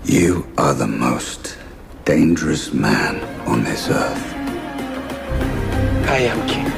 You are the most dangerous man on this earth. I am king.